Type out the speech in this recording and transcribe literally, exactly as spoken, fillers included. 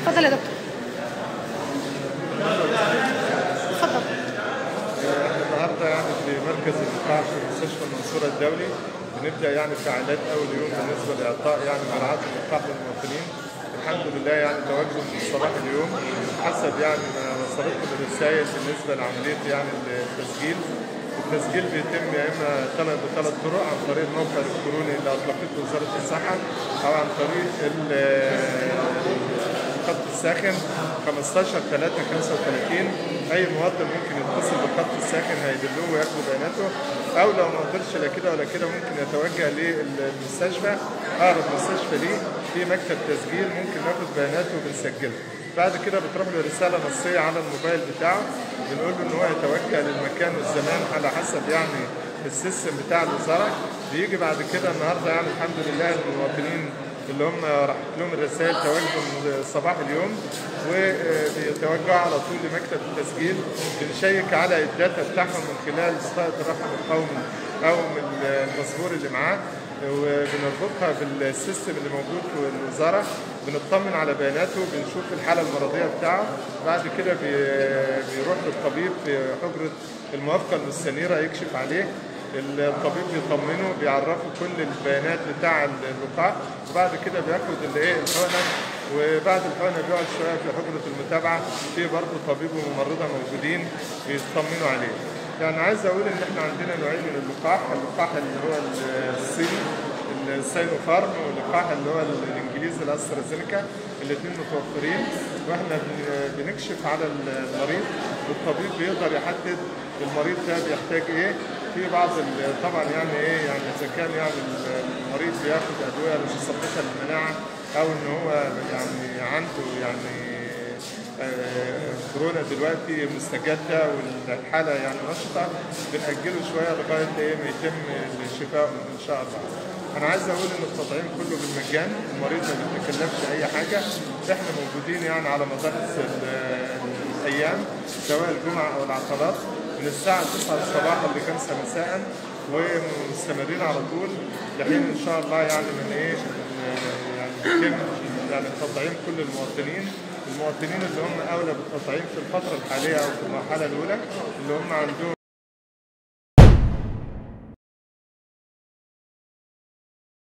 اتفضل يا دكتور. اتفضل. احنا النهارده يعني في مركز اللقاح في مستشفى المنصورة الدولي بنبدا يعني فعاليات اول يوم بالنسبه لاعطاء يعني جرعات اللقاح للمواطنين. الحمد لله يعني تواجد من صباح اليوم حسب يعني ما وصلتنا الرسائل بالنسبه لعمليه يعني التسجيل. التسجيل بيتم يا اما بثلاث طرق، عن طريق الموقع الالكتروني اللي اطلقته وزاره الصحه، او عن طريق الخط الساخن خمستاشر تلاتة خمسة وتلاتين. اي مواطن ممكن يتصل بالخط الساخن هيدلوه وياخدوا بياناته، او لو ما قدرش لا كده ولا كده ممكن يتوجه للمستشفى، اقرب مستشفى ليه في مكتب تسجيل ممكن ناخد بياناته وبنسجلها. بعد كده بتروح له رساله نصيه على الموبايل بتاعه، بنقول له ان هو يتوجه للمكان والزمان على حسب يعني السيستم بتاع الوزاره. بيجي بعد كده النهارده يعني الحمد لله المواطنين اللي هم راحت لهم الرسائل تواجدوا صباح اليوم وبيتوجهوا على طول لمكتب التسجيل. بنشيك على الداتا بتاعهم من خلال بطاقه الرقم القومي او من الباسبور اللي معاه، وبنربطها بالسيستم اللي موجود في الوزاره، بنطمن على بياناته، بنشوف الحاله المرضيه بتاعه. بعد كده بيروح للطبيب في حجره الموافقه المستنيره يكشف عليه. الطبيب بيطمنه، بيعرفه كل البيانات بتاع اللقاح، وبعد كده بياخد الايه الحقنه، وبعد الحقنه بيقعد شويه في حجره المتابعه، في برضه طبيب وممرضه موجودين بيطمنوا عليه. يعني عايز اقول ان احنا عندنا نوعين من اللقاح، اللقاح اللي هو الصيني الساينو فارم، واللقاح اللي هو الانجليزي الاسترازينيكا، الاثنين متوفرين، واحنا بنكشف على المريض والطبيب بيقدر يحدد المريض ده بيحتاج ايه. في بعض طبعا يعني ايه يعني اذا كان يعني المريض بياخد ادويه مثبطه للمناعه، او ان هو يعني عنده يعني كورونا دلوقتي مستجده والحاله يعني نشطه، بنأجله شويه لغايه ايه ما يتم الشفاء ان شاء الله. انا عايز اقول ان التطعيم كله بالمجان، المريض ما بيتكلفش اي حاجه. احنا موجودين يعني على مدار الايام سواء الجمعه او العطلات من الساعه تسعة الصباح لخمسة مساء، ومستمرين على طول لحين ان شاء الله يعني من ايه يعني يتم يعني تطعيم كل المواطنين. المواطنين اللي هم اولى بالتطعيم في الفتره الحاليه او في المرحله الاولى اللي هم عندهم